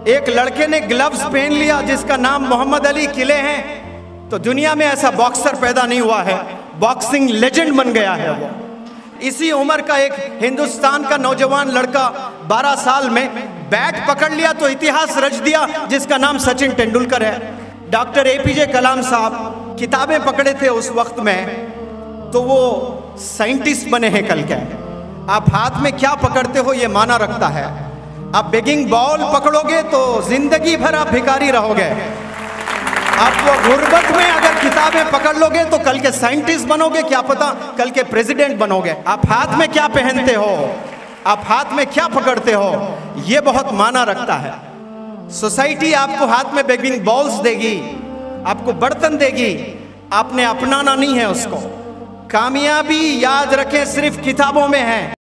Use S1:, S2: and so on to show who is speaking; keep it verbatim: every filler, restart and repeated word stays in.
S1: एक लड़के ने ग्लव्स पहन लिया जिसका नाम मोहम्मद अली किले हैं, तो दुनिया में ऐसा बॉक्सर पैदा नहीं हुआ है, बॉक्सिंग लेजेंड बन गया है वो। इसी उम्र का एक हिंदुस्तान का नौजवान लड़का बारह साल में बैट पकड़ लिया तो इतिहास रच दिया, जिसका नाम सचिन तेंदुलकर है। डॉक्टर एपीजे कलाम साहब किताबें पकड़े थे उस वक्त में, तो वो साइंटिस्ट बने हैं कल के। आप हाथ में क्या पकड़ते हो ये माना रखता है। आप बेगिंग बॉल पकड़ोगे तो जिंदगी भर आप भिखारी रहोगे। आप वो गुर्बत में अगर किताबें पकड़ लोगे तो कल के साइंटिस्ट बनोगे, क्या पता कल के प्रेसिडेंट बनोगे। आप हाथ में क्या पहनते हो, आप हाथ में क्या पकड़ते हो, ये बहुत माना रखता है। सोसाइटी आपको हाथ में बेगिंग बॉल्स देगी, आपको बर्तन देगी, आपने अपनाना नहीं है उसको। कामयाबी याद रखें सिर्फ किताबों में है।